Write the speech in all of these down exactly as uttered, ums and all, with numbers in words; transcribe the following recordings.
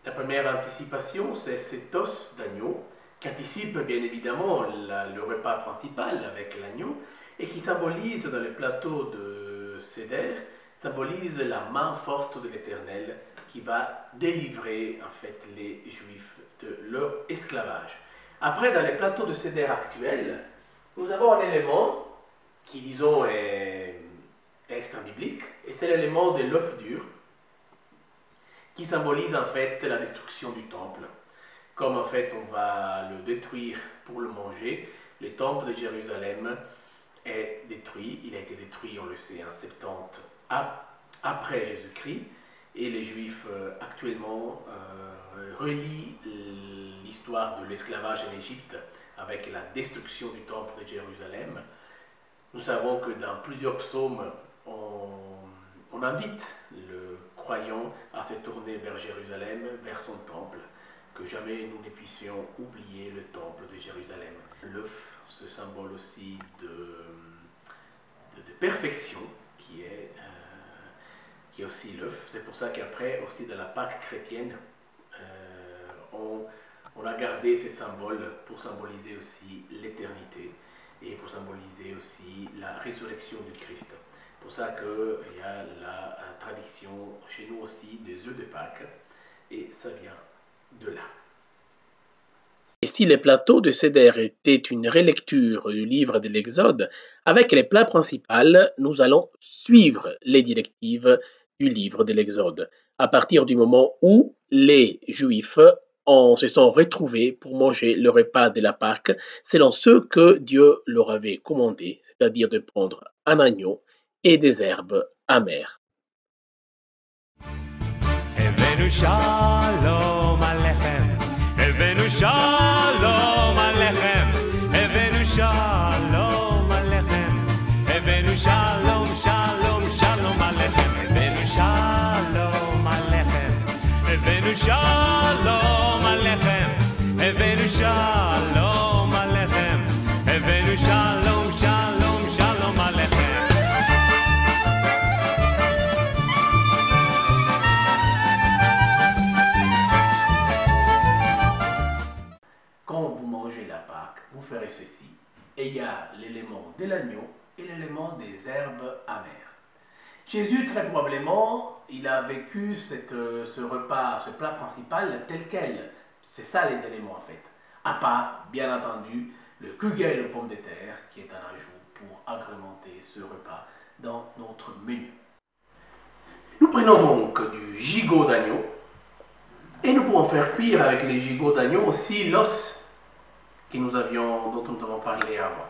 La première anticipation, c'est cet os d'agneau qui anticipe bien évidemment la, le repas principal avec l'agneau et qui symbolise dans le plateau de Seder, symbolise la main forte de l'Éternel qui va délivrer en fait les Juifs de leur esclavage. Après, dans les plateaux de Seder actuels, nous avons un élément qui, disons, est extra-biblique, et c'est l'élément de l'œuf dur, qui symbolise en fait la destruction du temple. Comme en fait on va le détruire pour le manger, le temple de Jérusalem est détruit. Il a été détruit, on le sait, en septante après Jésus-Christ, et les Juifs euh, actuellement euh, relient l'histoire de l'esclavage en Égypte avec la destruction du temple de Jérusalem. Nous savons que dans plusieurs psaumes, on, on invite le croyant à se tourner vers Jérusalem, vers son temple, que jamais nous ne puissions oublier le temple de Jérusalem. L'œuf, ce symbole aussi de, de, de perfection, qui est, euh, qui est aussi l'œuf. C'est pour ça qu'après, aussi dans la Pâque chrétienne, euh, on, on a gardé ces symboles pour symboliser aussi l'éternité et pour symboliser aussi la résurrection du Christ. C'est pour ça qu'il y a la tradition chez nous aussi des œufs de Pâques, et ça vient de là. Et si les plateaux de Seder étaient une relecture du livre de l'Exode, avec les plats principaux, nous allons suivre les directives du livre de l'Exode, à partir du moment où les Juifs en se sont retrouvés pour manger le repas de la Pâque, selon ce que Dieu leur avait commandé, c'est-à-dire de prendre un agneau et des herbes amères. Shalom Alechem, Evenu Shalom Alechem, Evenu Shalom Alechem, Evenu Shalom, Shalom, Shalom Alechem, Evenu Shalom Alechem, Evenu Shalom Alechem, Evenu Shalom Alechem, Evenu Shalom, Shalom, Shalom Alechem. Quand vous mangez la Pâque, vous ferez ceci. Et il y a l'élément de l'agneau et l'élément des herbes amères. Jésus, très probablement, il a vécu cette, ce repas, ce plat principal tel quel. C'est ça les éléments en fait. À part, bien entendu, le kugel de pommes de terre qui est un ajout pour agrémenter ce repas dans notre menu. Nous prenons donc du gigot d'agneau et nous pouvons faire cuire avec les gigots d'agneau aussi l'os que nous avions, dont nous avons parlé avant.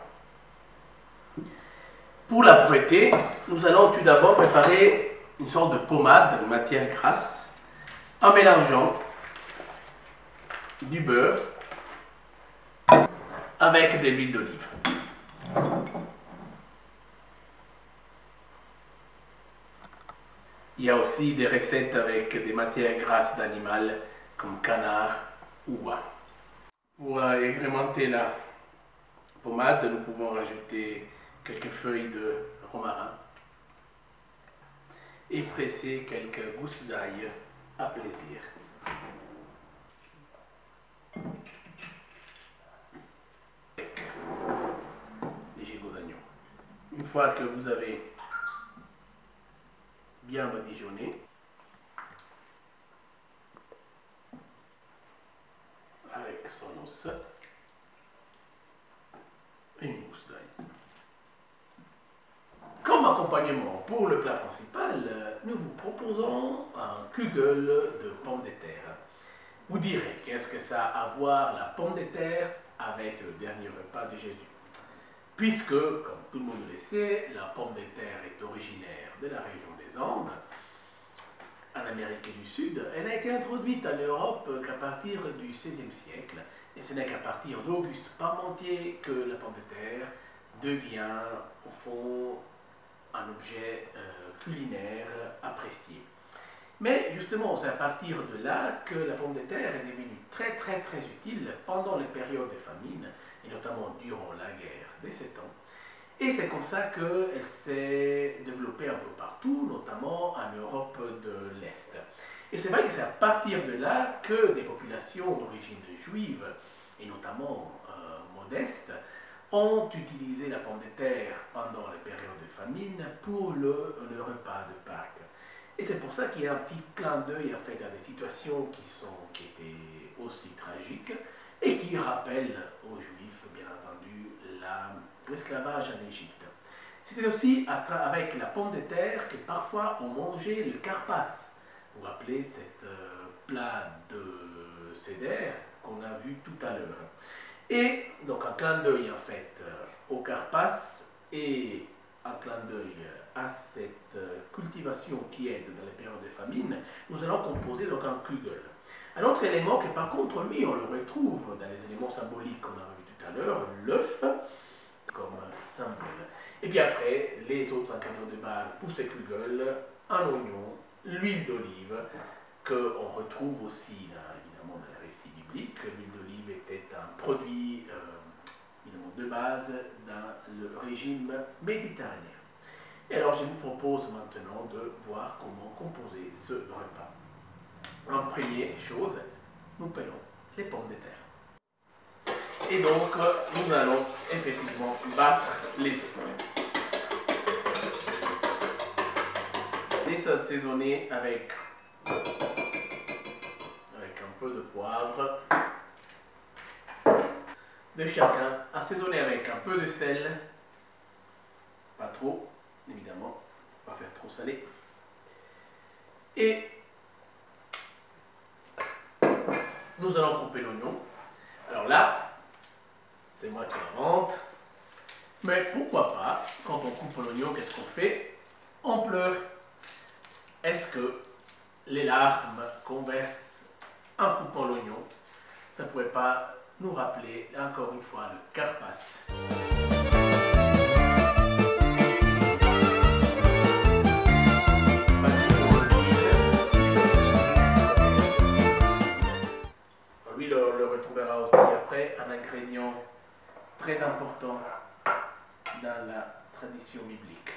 Pour la prêter, nous allons tout d'abord préparer une sorte de pommade de matière grasse en mélangeant du beurre avec de l'huile d'olive. Il y a aussi des recettes avec des matières grasses d'animal comme canard ou oie. Pour agrémenter la pommade, nous pouvons rajouter quelques feuilles de romarin et presser quelques gousses d'ail à plaisir. Les gigots d'agneau. Une fois que vous avez bien badigeonné, avec son os et une mousse d'ail. Comme accompagnement pour le plat principal, nous vous proposons un kugel de pommes de terre. Vous direz, qu'est-ce que ça a à voir la pomme de terre avec le dernier repas de Jésus? Puisque, comme tout le monde le sait, la pomme de terre est originaire de la région des Andes, en Amérique du Sud. Elle a été introduite en Europe qu'à partir du seizième siècle, et ce n'est qu'à partir d'Auguste Parmentier que la pomme de terre devient, au fond, un objet euh, culinaire apprécié. Mais justement, c'est à partir de là que la pomme de terre est devenue très très très utile pendant les périodes de famine, et notamment durant la guerre des Sept Ans. Et c'est comme ça qu'elle s'est développée un peu partout, notamment en Europe de l'Est. Et c'est vrai que c'est à partir de là que des populations d'origine juive, et notamment euh, modestes, ont utilisé la pomme de terre pendant les périodes de famine pour le, le repas de Pâques. Et c'est pour ça qu'il y a un petit clin d'œil en fait à des situations qui, sont, qui étaient aussi tragiques et qui rappellent aux Juifs, bien entendu, l'esclavage en Égypte. C'était aussi avec la pomme de terre que parfois on mangeait le karpas. Vous vous rappelez cet euh, plat de seder qu'on a vu tout à l'heure. Et donc un clin d'œil en fait euh, au karpas et un clin d'œil à cette euh, cultivation qui aide dans les périodes de famine, nous allons composer donc un kugel. Un autre élément que par contre, lui, on le retrouve dans les éléments symboliques qu'on a vu tout à l'heure, l'œuf comme symbole. Et puis après, les autres ingrédients de base pour ce kugel, un oignon, l'huile d'olive, qu'on retrouve aussi dans, évidemment dans les récits bibliques. L'huile d'olive était un produit euh, évidemment de base dans le régime méditerranéen. Et alors je vous propose maintenant de voir comment composer ce repas. En première chose, nous prenons les pommes de terre. Et donc, nous allons effectivement battre les œufs. Les assaisonner avec, avec un peu de poivre de chacun, assaisonner avec un peu de sel, pas trop, évidemment, pas faire trop salé. Et nous allons couper l'oignon. Alors là, c'est moi qui invente. Mais pourquoi pas, quand on coupe l'oignon, qu'est-ce qu'on fait? On pleure. Est-ce que les larmes qu'on verse en coupant l'oignon, ça ne pourrait pas nous rappeler encore une fois le karpas? Lui le, le retrouvera aussi après, un ingrédient très important dans la tradition biblique.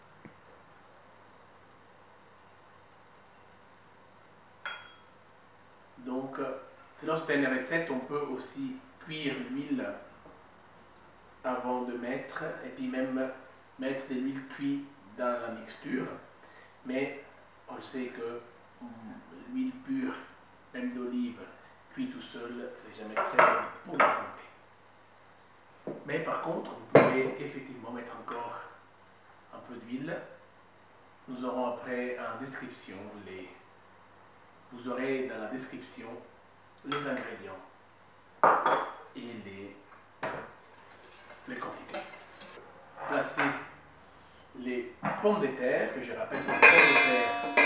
Donc, selon certaines recettes, on peut aussi cuire l'huile avant de mettre, et puis même mettre de l'huile cuite dans la mixture. Mais on sait que l'huile pure, même d'olive, cuite tout seul, c'est jamais très bon pour la santé. Mais par contre, vous pouvez effectivement mettre encore un peu d'huile. Nous aurons après en description les... Vous aurez dans la description les ingrédients et les, les quantités. Placez les pommes de terre, que je rappelle, c'est des pommes de terre.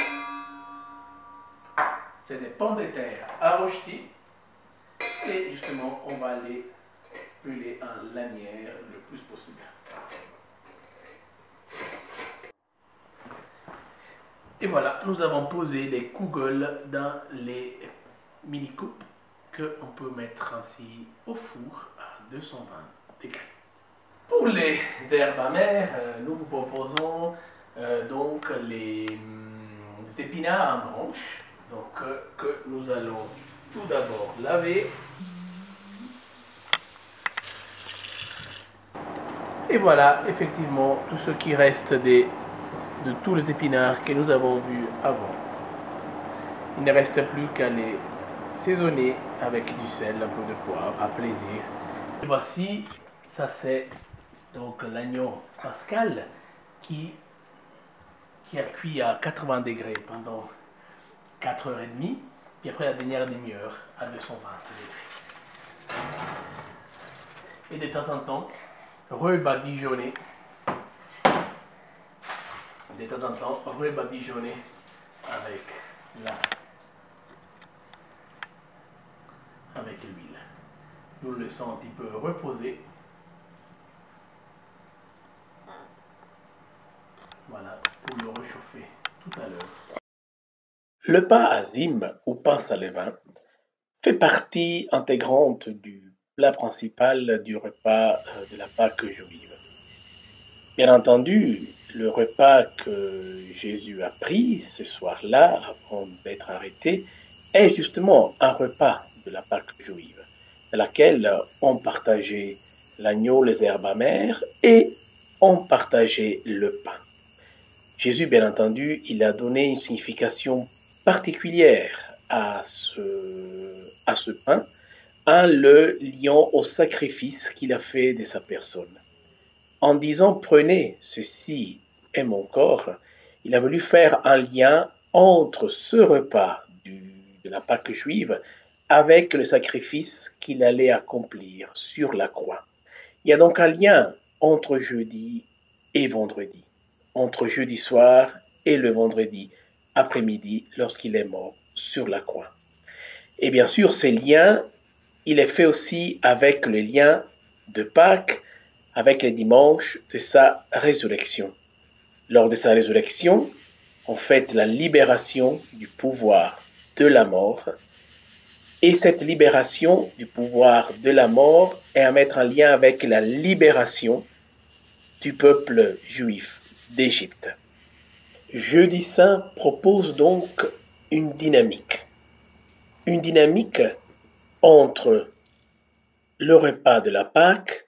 C'est des pommes de terre arrochées. Et justement, on va les peler en lanière le plus possible. Et voilà, nous avons posé les kugels dans les mini-coupes qu'on peut mettre ainsi au four à deux cent vingt degrés. Pour les herbes amères, nous vous proposons euh, donc les, les épinards en branches, donc, euh, que nous allons tout d'abord laver. Et voilà, effectivement, tout ce qui reste des de tous les épinards que nous avons vus avant. Il ne reste plus qu'à les saisonner avec du sel, un peu de poivre, à plaisir. Et voici, ça c'est donc l'agneau pascal qui, qui a cuit à quatre-vingts degrés pendant quatre heures trente, puis après la dernière demi-heure à deux cent vingt degrés. Et de temps en temps, rebadigeonner. De temps en temps, rebadigeonner avec la avec l'huile. Nous le laissons un petit peu reposer. Voilà, pour le réchauffer tout à l'heure. Le pain azim ou pain salevin fait partie intégrante du plat principal du repas de la Pâque juive. Bien entendu, le repas que Jésus a pris ce soir-là, avant d'être arrêté, est justement un repas de la Pâque juive, dans laquelle on partageait l'agneau, les herbes amères, et on partageait le pain. Jésus, bien entendu, il a donné une signification particulière à ce, à ce pain, en le liant au sacrifice qu'il a fait de sa personne. En disant « Prenez, ceci est mon corps », il a voulu faire un lien entre ce repas du, de la Pâque juive avec le sacrifice qu'il allait accomplir sur la croix. Il y a donc un lien entre jeudi et vendredi, entre jeudi soir et le vendredi après-midi lorsqu'il est mort sur la croix. Et bien sûr, ce lien, il est fait aussi avec le lien de Pâques, avec le dimanche de sa résurrection. Lors de sa résurrection, on fête la libération du pouvoir de la mort. Et cette libération du pouvoir de la mort est à mettre en lien avec la libération du peuple juif d'Égypte. Jeudi Saint propose donc une dynamique. Une dynamique entre le repas de la Pâque,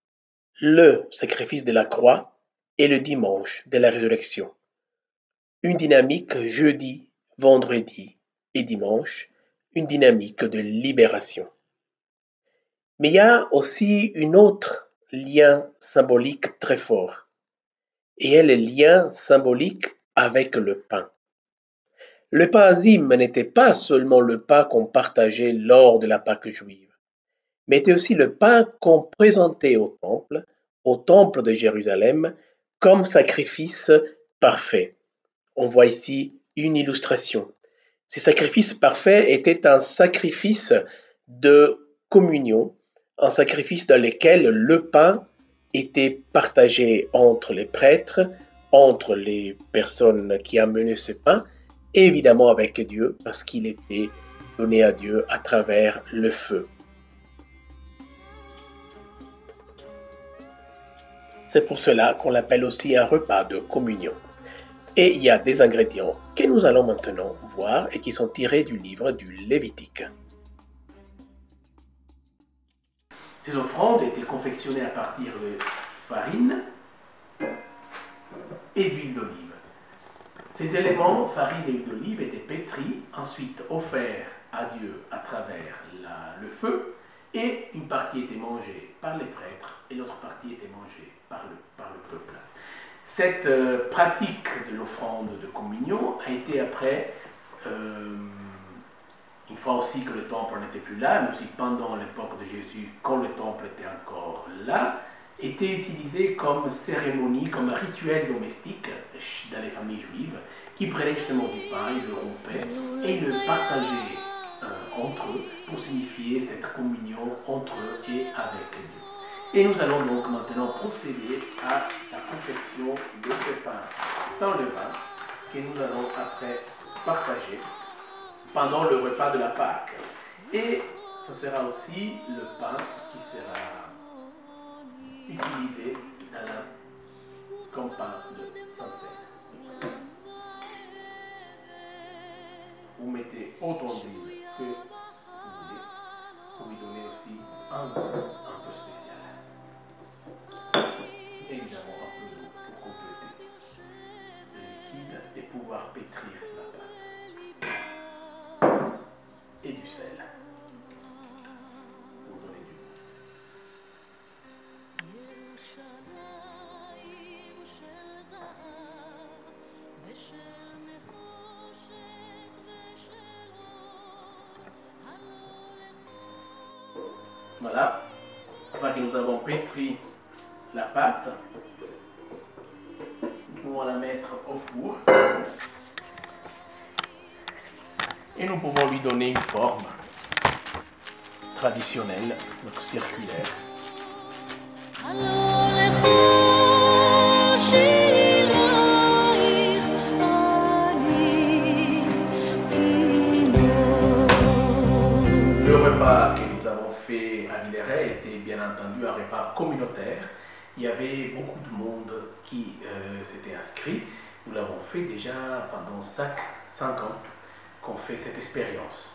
le sacrifice de la croix et le dimanche de la résurrection. Une dynamique jeudi, vendredi et dimanche, une dynamique de libération. Mais il y a aussi un autre lien symbolique très fort, et est le lien symbolique avec le pain. Le pain azime n'était pas seulement le pain qu'on partageait lors de la Pâque juive, mais était aussi le pain qu'on présentait au temple, au temple de Jérusalem, comme sacrifice parfait. On voit ici une illustration. Ce sacrifice parfait était un sacrifice de communion, un sacrifice dans lequel le pain était partagé entre les prêtres, entre les personnes qui amenaient ce pain, et évidemment avec Dieu, parce qu'il était donné à Dieu à travers le feu. C'est pour cela qu'on l'appelle aussi un repas de communion. Et il y a des ingrédients que nous allons maintenant voir et qui sont tirés du livre du Lévitique. Ces offrandes étaient confectionnées à partir de farine et d'huile d'olive. Ces éléments, farine et huile d'olive, étaient pétris, ensuite offerts à Dieu à travers la, le feu, et une partie était mangée par les prêtres et l'autre partie était mangée par le, par le peuple. Cette euh, pratique de l'offrande de communion a été après, euh, une fois aussi que le temple n'était plus là, mais aussi pendant l'époque de Jésus, quand le temple était encore là, était utilisée comme cérémonie, comme un rituel domestique dans les familles juives, qui prenaient justement du pain, ils le rompaient et ils le partageaient euh, entre eux pour signifier cette communion entre eux et avec Dieu. Et nous allons donc maintenant procéder à la confection de ce pain sans levain que nous allons après partager pendant le repas de la Pâque. Et ce sera aussi le pain qui sera utilisé dans la, comme pain de Sainte-Seine. Vous mettez autant d'huile que vous voulez pour lui donner aussi un goût un peu spécial. Évidemment un peu d'eau pour compléter le liquide et pouvoir pétrir la pâte. Et du sel pour donner du goût. Voilà, une fois que nous avons pétri la pâte, nous pouvons la mettre au four et nous pouvons lui donner une forme traditionnelle, donc circulaire. Le repas que nous avons fait à Villeray était bien entendu un repas communautaire il y avait beaucoup de monde qui euh, s'était inscrit. Nous l'avons fait déjà pendant cinq ans qu'on fait cette expérience.